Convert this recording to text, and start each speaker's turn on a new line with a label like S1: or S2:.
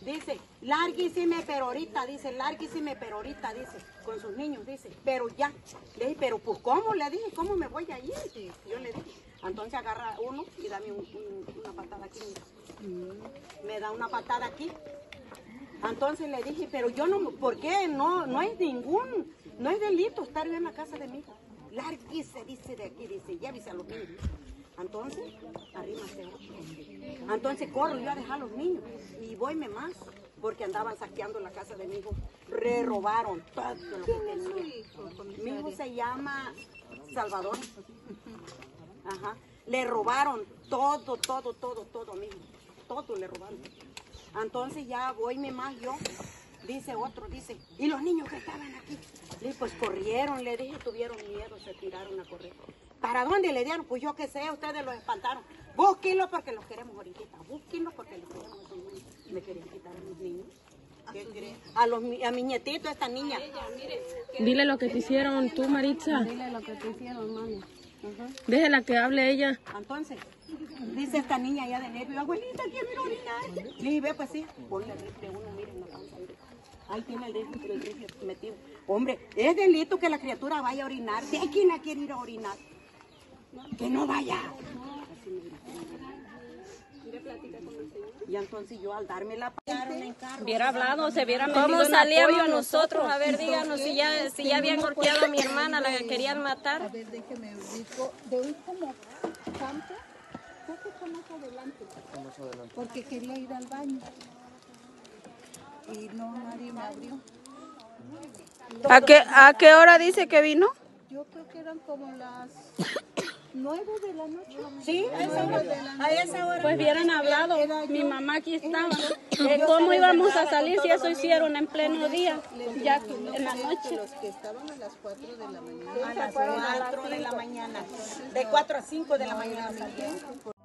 S1: Dice, lárguisime pero ahorita, dice, con sus niños, dice, pero ya. Le dije, pero pues ¿cómo? Le dije, ¿cómo me voy a ir? Yo le dije, entonces agarra uno y dame una patada aquí. Me da una patada aquí. Entonces le dije, pero yo no, ¿por qué? No es delito estar en la casa de mi hijo. Lárguise, dice de aquí, dice, llévese a los niños. Entonces, arrímase. Entonces corro yo a dejar a los niños y voyme más, porque andaban saqueando la casa de mi hijo. Robaron todo lo que tenía. Mi hijo se llama Salvador. Ajá. Le robaron todo, mi hijo. Todo le robaron. Entonces ya voyme más yo. Dice otro, dice, ¿y los niños que estaban aquí? Le dije, pues corrieron, le dije, tuvieron miedo, se tiraron a correr. ¿Para dónde le dieron? Pues yo qué sé, ustedes los espantaron. Búsquenlo porque los queremos ahorita. Búsquenlo porque los queremos. Me querían quitar a mis niños. A mi nietito, a esta niña.
S2: Dile lo que te hicieron tú, Maritza.
S1: Dile lo que te hicieron, mami.
S2: Déjela que hable ella.
S1: Entonces, dice esta niña allá de nervio, abuelita, quiero ir a orinar. Le dije, ve, pues sí, ponle el rifle uno, miren la panza. Ahí tiene el rifle metido. Hombre, es delito que la criatura vaya a orinar. Si hay quien la quiere ir a orinar, que no vaya. Así me y entonces yo al darme la
S3: hubiera hablado, se hubiera metido en apoyo a nosotros. A ver, díganos si ya habían golpeado a mi hermana, la que querían matar.
S4: A ver, déjeme ubico. De un como campo, un poco más adelante. Porque quería ir al baño. Y no, nadie me abrió.
S2: ¿A qué hora dice que vino?
S4: Yo creo que eran como las 9 de la noche.
S1: Sí, a esa hora.
S2: Pues hubieran hablado, mi mamá aquí estaba. ¿Cómo íbamos a salir si eso hicieron en pleno día? Ya en la noche.
S4: Los que estaban a las 4 de la mañana.
S1: A las 4 de la mañana. De 4 a 5 de la mañana salieron.